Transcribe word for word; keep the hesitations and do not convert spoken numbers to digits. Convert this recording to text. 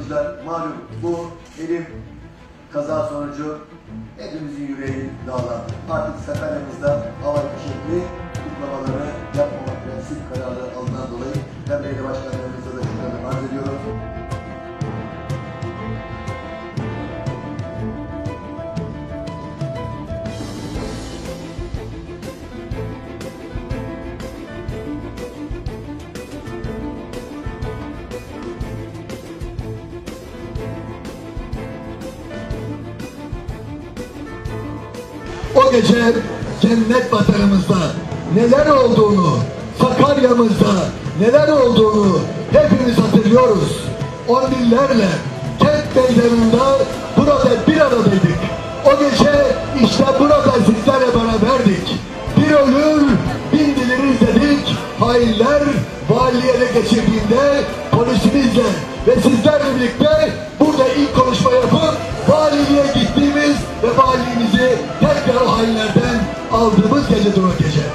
çocuklar, malum bu elim kaza sonucu hepimizin yüreği dağlandı. Artık seferlerimizde havai fişekli kutlamaları yapmamak prensip kararı alınan dolayı ben belediye başkanlarımıza da şunları arz ediyorum. O gece cennet vatanımızda neler olduğunu, Sakarya'mızda neler olduğunu hepimiz hatırlıyoruz. On binlerle kent meydanında burada bir aradaydık. O gece işte burada sizlerle beraberdik. Bir ölür, bin dileriz dedik. Hainler valiliği ele geçirdiğinde polisimizle ve sizlerle birlikte burada ilk konuşma yapıp valiliğe gittiğimiz ve valiliğimizi tekrar o hainlerden aldığımız gece o gece.